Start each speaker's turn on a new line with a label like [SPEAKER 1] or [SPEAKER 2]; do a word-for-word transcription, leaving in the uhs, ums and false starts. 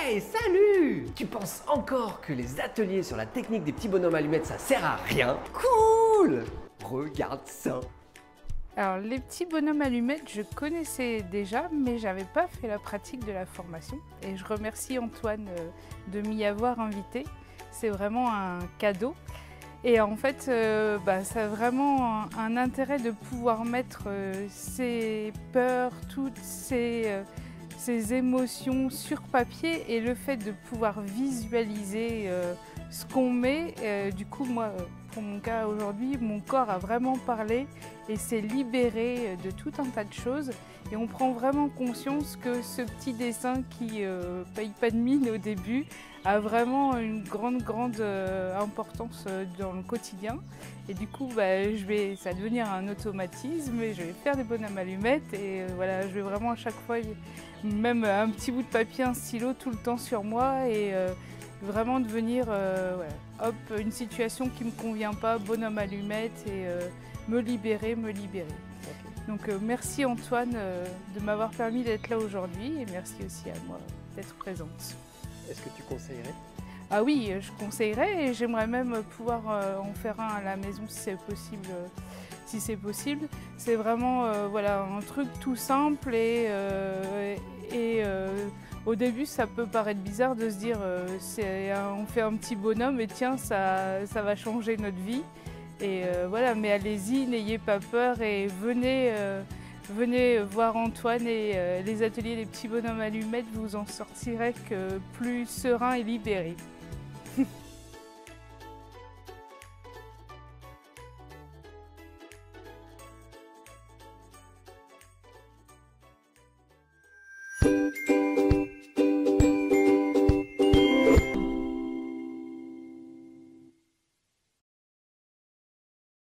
[SPEAKER 1] Hey, salut! Tu penses encore que les ateliers sur la technique des petits bonhommes allumettes, ça sert à rien? Cool! Regarde ça!
[SPEAKER 2] Alors les petits bonhommes allumettes, je connaissais déjà, mais j'avais pas fait la pratique de la formation. Et je remercie Antoine euh, de m'y avoir invité. C'est vraiment un cadeau. Et en fait, euh, bah, ça a vraiment un, un intérêt de pouvoir mettre euh, ses peurs, toutes ces, euh, ces émotions sur papier et le fait de pouvoir visualiser euh, ce qu'on met. Euh, du coup, moi, pour mon cas aujourd'hui, mon corps a vraiment parlé et s'est libéré de tout un tas de choses. Et on prend vraiment conscience que ce petit dessin qui euh, paye pas de mine au début a vraiment une grande, grande euh, importance dans le quotidien. Et du coup, bah, je vais, ça va devenir un automatisme et je vais faire des bonhommes allumettes. Et euh, voilà, je vais vraiment à chaque fois, même un petit bout de papier, un stylo tout le temps sur moi. Et euh, vraiment devenir, euh, ouais, hop, une situation qui ne me convient pas, bonhomme allumette et euh, me libérer, me libérer. Okay. Donc euh, merci Antoine euh, de m'avoir permis d'être là aujourd'hui et merci aussi à moi d'être présente.
[SPEAKER 1] Est-ce que tu conseillerais?
[SPEAKER 2] Ah oui, je conseillerais et j'aimerais même pouvoir euh, en faire un à la maison si c'est possible. Euh, si c'est possible. C'est vraiment euh, voilà, un truc tout simple et, euh, et euh, au début ça peut paraître bizarre de se dire euh, un, on fait un petit bonhomme et tiens ça, ça va changer notre vie. Et euh, voilà, mais allez-y, n'ayez pas peur et venez, euh, venez voir Antoine et euh, les ateliers des petits bonhommes allumettes, vous en sortirez que plus serein et libéré.